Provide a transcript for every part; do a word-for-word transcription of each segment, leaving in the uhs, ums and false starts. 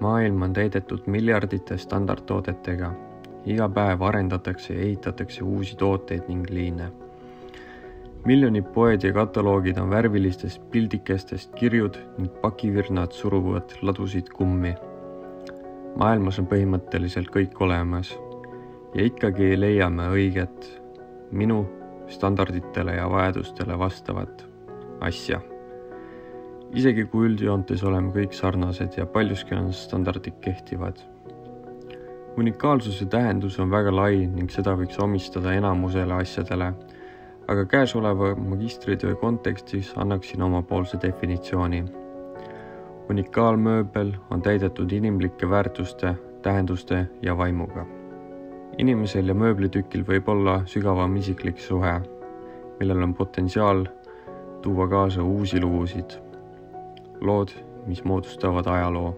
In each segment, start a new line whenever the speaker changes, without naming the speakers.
Maailm on täidetud miljardite standardtoodetega. Iga päev arendatakse ja ehitatakse uusi tooteid ning liine. Miljonid poed ja kataloogid on värvilistest pildikestest kirjud ning pakivirnad suruvad ladusid kummi. Maailmas on põhimõtteliselt kõik olemas ja ikkagi leiame õiget, minu standarditele ja vajadustele vastavat asja. Isegi kui üldjoontes oleme kõik sarnased ja paljuski on standardid kehtivad. Unikaalsuse tähendus on väga lai ning seda võiks omistada enamusele asjadele, aga käesoleva magistritöö kontekstis annaksin omapoolse definitsiooni. Unikaalmööbel on täidetud inimlike väärtuste, tähenduste ja vaimuga. Inimesel ja mööblitükil võib olla sügavam isiklik suhe, millel on potentsiaal tuua kaasa uusi lugusid. Lood, mis moodustavad ajaloo.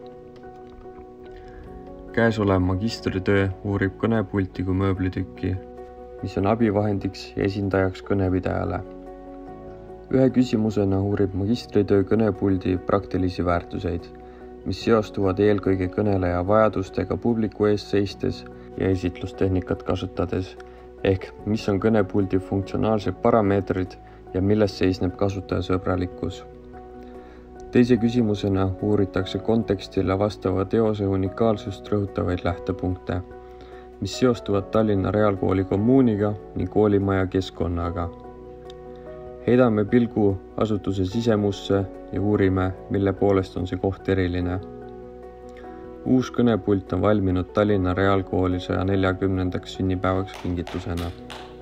Käesolev magistritöö uurib kõnepulti kui mööblitükki, mis on abivahendiks ja esindajaks kõnepidajale. Ühe küsimusena uurib magistritöö kõnepuldi praktilisi väärtuseid, mis seostuvad eelkõige kõneleja vajadustega publiku ees seistes ja esitlustehnikat kasutades, ehk mis on kõnepuldi funktsionaalsed parameetrid ja milles seisneb kasutajasõbralikkus. Teise küsimusena uuritakse kontekstile vastava teose unikaalsust rõhutavaid lähtepunkte, mis seostuvad Tallinna Reaalkooli kommuuniga ning koolimaja keskkonnaga. Heidame pilgu asutuse sisemusse ja uurime, mille poolest on see koht eriline. Uus kõnepult on valminud Tallinna Reaalkooli saja neljakümnendaks sünnipäevaks kingitusena.